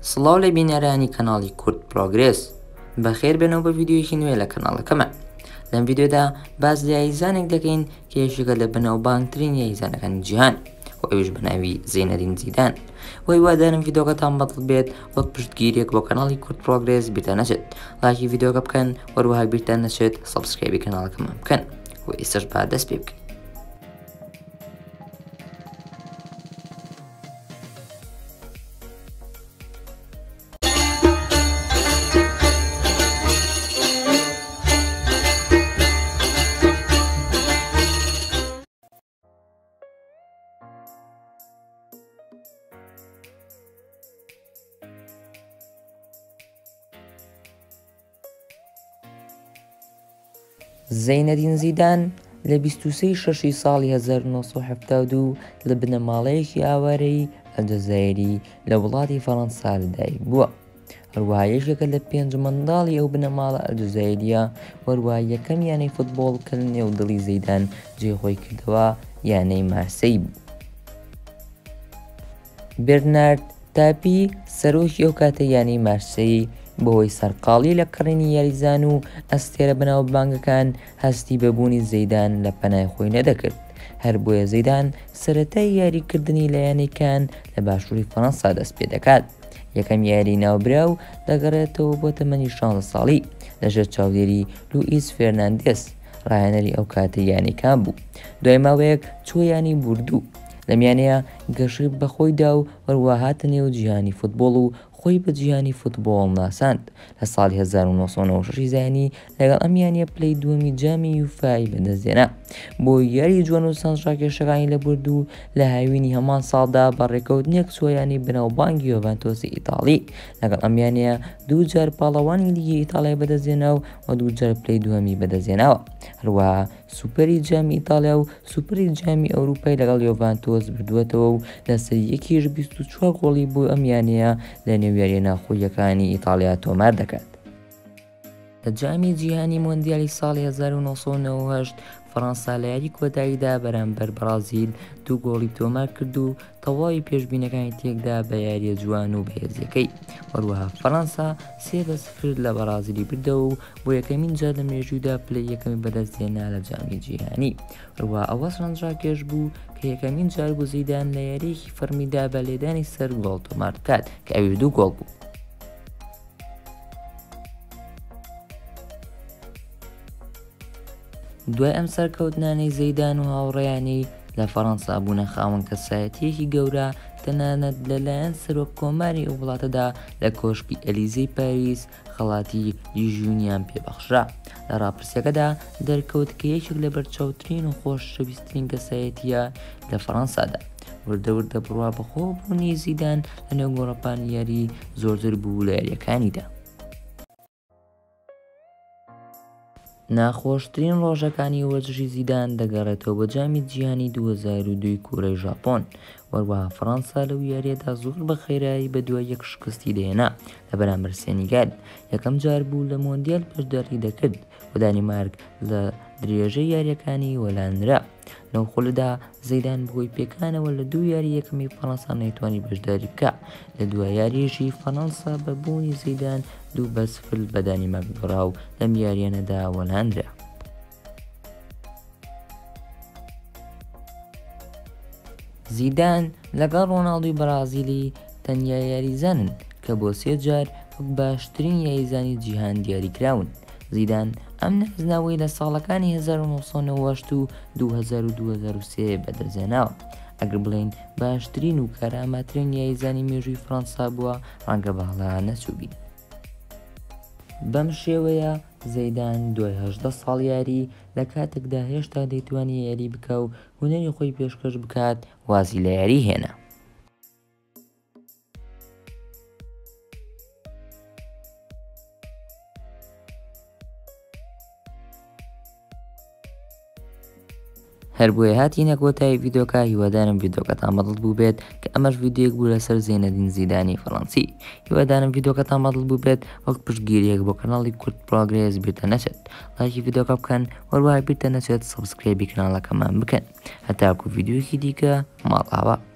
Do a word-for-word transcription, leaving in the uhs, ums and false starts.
سڵاو لە بینەرانی کەناڵی کورد پرۆگرێس بەخێر بێنەوە بە ڤیدیۆیەکی نوێ لە کەناڵەکەمە. لەم ڤیدیۆدا باز لە یاریزانێک دەکەین کە یەکێکە لە بەناوبانگترین یاریزانەکانی جیهان و ئەویش بەناوی زەینەدین زیدان. وەی وادارم ڤیدیۆکەتان بەدڵ بێت وەک پشتگیریەک بۆ کەناڵی کورد پرۆگرێس بیرتان نەچێت لایکی ڤیدیۆکە بکەن، وەروەها بیرتان نەچێت سەبسکرایبی کەناڵەکەمان بکەن و ئێستاش با دەست پێ بکەین. زەینەدین زیدان لە بیست و سێ شەشی ساڵی هەزار و نۆ سەد و هەفتاد و دوو لە بنەماڵەیەکی ئاوارەی ئەلجەزایری لە وڵاتی فەڕەنسا لەدایک بووە. هەروەها یەکێکە لە پێنج منداڵی ئەو بنەماڵە ئەلجەزایریە، وەروەها یەکەم یانەی فوتبۆڵ کە لە نێودڵی زەیدان جێخۆی کردەوە یانەی مارسەی بوو. بێرنارد تاپی سەرۆکی ئەو کاتە یانەی مارسەی بەهۆی سەرقاڵی لە کڕینی یاریزان و ئەستێرە بەناوبانگەکان هەستی بەبوونی زەیدان لە پەنای خۆی نەدەکرد. هەر بۆیە زەیدان سەرەتای یاریکردنی لە یانەکان لە باشووری فەڕەنسا دەست پێ دەکات. یەکەم یاری ناوبراو دەگەڕێتەوە بۆ تەمەنی شانزدە ساڵی لەژێر چاودێری لوئیس فێرناندێز، ڕاهێنەری ئەو کاتە یانەکان بوو. دوای ماوەیەک چوە یانی بوردوو. لەم یانەیە گەشەی بەخۆیدا و وەروەها هاتە نێو جیهانی فوتبۆڵ و خۆی بە جیهانی فوتبۆڵ ناساند. لە ساڵی هەزار و نۆ سەد و نەوە و شەش زانی لەگەڵ ئەم یانیە پلەی دووەمی جامی یوفای بەدەستهێنا. بۆ یاری جوان و سەرنجڕاکێشەکانی لەبرد و لە هاوینی هەمان ساڵدا بەڕێکەوتنێک چوەیانی بەناوبانگی یۆڤانتۆسی ئیتاڵی. لەگەڵ ئەم یانەیە دوو جار پاڵەوانی لیگی ئیتاڵیا بەدەستهێنا و و دوو جار پلەی دووەمی بەدەستهێناوە. هەروەها سوپەری جامی ئیتاڵیا و سوپەری جامی ئەوروپای لەگەڵ یۆڤانتۆس بردووەتەوە و لەسەر یەکیش بیست و چوار گۆڵی بۆ ئەم یانەیە لە نێو یاریە ناخۆییەکانی ئیتاڵیا تۆمار دەکات. لە جامی جیهانی مۆندیالی ساڵی هەزار و نۆ سەد و نەوە و هەشت فەڕەنسا لە یاری کۆتاییدا بەرامبەر بەرازیل دوو گۆڵی تۆمار کرد و تەواوی پێشبینەکانی تێکدا بە یاریە جوان و بەهێزیەکەی. وەروەها فەڕەنسا سێ بە سفر لە بەرازیلی بردەوە و بۆ یەکەمین جار لە مێژوودا پلەی یەکەمی بەدەستهێنا لە جامی جیهانی. هەروەها ئەوە سەرنجڕاکێش بوو کە یەکەمین جار بوو زەیدان لە یاریەکی فەرمیدا بە لێدانی سەر گۆڵ تۆمار بکات کە ئەویش دوو گۆڵ بوو. دوای ئەم سەرکەوتنانەی زەیدان و هاوڕێیانی لە فەڕەنسا بوونە خاوەن کەسایەتیەکی گەورە، تەنانەت لەلایەن سەرۆک کۆماری ئەو وڵاتەدا لە کۆشکی ئەلیزەی پاریس خەڵاتی لیژیۆنیان پێبەخشرا. لە ڕاپرسیەکەدا دەرکەوت کە یەکێک لە بەرچاوترین و خۆشەویستترین کەسایەتیە لە فەڕەنسادا. وردە وردە بڕوا بەخۆبوونی زیدان لە نێو گۆڕەپانی یاری زۆرتر بوو لە یاریەکانیدا. ناخۆشترین ڕۆژەکانی وەرزشی زیدان دەگەڕێتەوە بە جامی جیهانی دوو هەزار و دوو کوورەی ژاپۆن. وەروەها فەڕەنسا لەو یاریەدا زۆر بە خێرایی بە دوای یەک شکستی دێنا لە بەرامبەر سێنیگال. یەکەم جار بوو لە مۆندیال پشداری دەکرد و دانیمارک لە درێژەی یاریەکانی وەلانرا. لەو خولەدا زەیدان بۆی پێکانەوە لە دوو یاری یەکەمی فەڕەنسا نەیتوانی بەشداری بکە. لە دوای یاریەشی فەڕەنسا بە بوونی زەیدان دوو بە سفر بە دانیمارک گەڕا و لەم یاریانەدا وەلاندرا. زیدان لەگەڵ ڕۆناڵدۆی بەرازیلی تەنیا یاریزانن کە بۆ سێ جار وەک باشترین یاریزانی جیهان دیاریکراون. زیدان ئەم نەزناوەی لە ساڵەکانی هەزار و نۆ سەد و نەوە و هەشت و دوو هەزار و دوو هەزار و سێ بەدەستهێناوە. ئەگەر بڵێن باشترین و کارامەترین یاریزانی مێژووی فەڕەنسا بووە، ڕەنگە باڵا نەچووبین. بەم شێوەیە زەیدان دوای هەژدە ساڵ یاری لە کاتێکدا هێشتا دەیتوانی یاری بکە و هونەری خۆی پێشکەش بکات وازی لە یاری هێنا. هەر بۆیە هاتینە کۆتایی ڤیدیۆکە. هیوادارم ڤیدیۆکەتان بەدڵ بوو بێت کە ئەمەش ڤیدیۆیەک بوو لەسەر زەینەدین زیدانی فەڕەنسی. هیوادارم ڤیدیۆکەتان بەدڵ بوو بێت وەک پشتگیریەک بۆ کەناڵی کورد پرۆگرێس بیرتە نەچێت لایکی ڤیدیۆکە بکەن، وەروەها بیرتە نەچێت سەبسکرایبی کەناڵەکەمان بکەن. هەتاکو ڤیدیۆیەکی دیکە ماڵ ئاوا.